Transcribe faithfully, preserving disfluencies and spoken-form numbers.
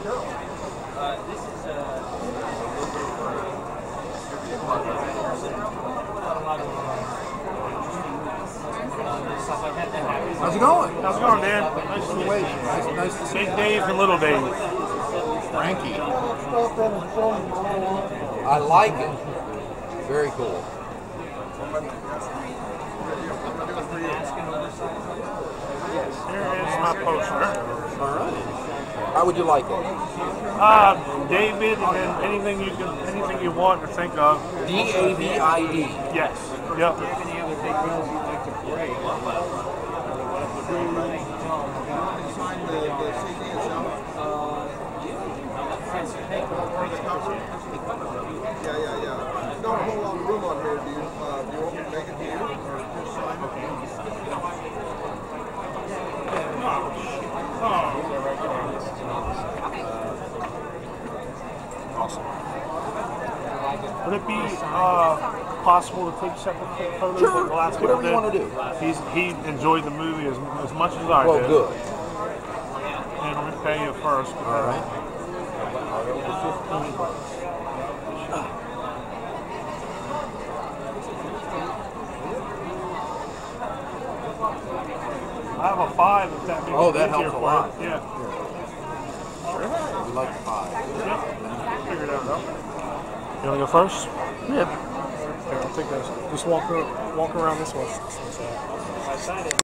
How's it going? How's it going, Dan? Nice to meet you. Nice, nice to see Big you. Dave and Little Dave. Frankie. I like it. Very cool. Here is my poster. All right. How would you like it? Uh, David, and then anything you can, anything you want to think of. D A V I E. Yes. Yep. Yeah, yeah, yeah. Not a whole lot of room on here. Do you, uh, do you want me to make it here? Or just sign it? Awesome. Would it be uh, possible to take separate photos Sure. like the last Whatever people you want to did? do. He's, he enjoyed the movie as, as much as I Well, did. good. And I'm going to pay you first. All right. I have a five if that makes Oh, it that easier helps a for lot. you. Yeah. We like the five. Yep. Figured it out. You want to go first? Yeah. Here, I'll take those. Just walk, walk around this way.